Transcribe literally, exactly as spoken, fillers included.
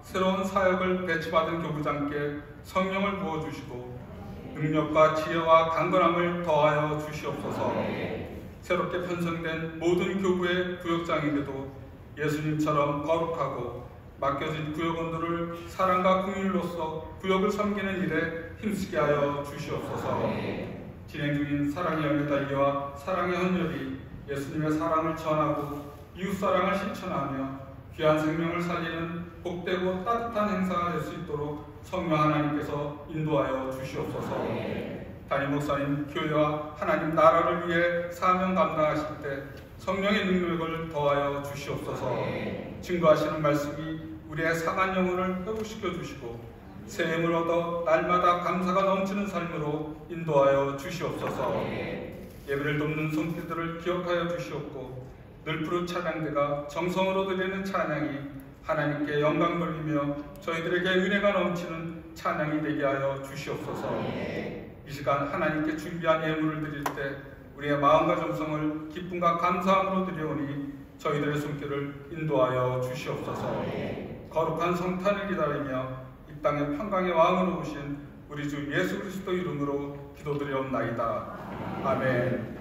새로운 사역을 배치받은 교부장께 성령을 부어주시고 능력과 지혜와 강건함을 더하여 주시옵소서. 새롭게 편성된 모든 교부의 구역장에게도 예수님처럼 거룩하고 맡겨진 구역원들을 사랑과 긍휼로서 구역을 섬기는 일에 힘쓰게 하여 주시옵소서. 진행 중인 사랑의 열매달리와 사랑의 헌혈이 예수님의 사랑을 전하고 이웃사랑을 실천하며 귀한 생명을 살리는 복되고 따뜻한 행사가 될 수 있도록 성령 하나님께서 인도하여 주시옵소서. 담임 목사님 교회와 하나님 나라를 위해 사명 감당하실 때 성령의 능력을 더하여 주시옵소서. 증거하시는 말씀이 우리의 상한 영혼을 회복시켜 주시고 새 힘을 얻어 날마다 감사가 넘치는 삶으로 인도하여 주시옵소서. 예배를 돕는 손길들을 기억하여 주시옵고 늘 푸른 찬양대가 정성으로 드리는 찬양이 하나님께 영광 돌리며 저희들에게 은혜가 넘치는 찬양이 되게 하여 주시옵소서. 이 시간 하나님께 준비한 예물을 드릴 때 우리의 마음과 정성을 기쁨과 감사함으로 드려오니 저희들의 손길을 인도하여 주시옵소서. 거룩한 성탄을 기다리며 이 땅의 평강의 왕으로 오신 우리 주 예수 그리스도 이름으로 기도드리옵나이다. 아멘.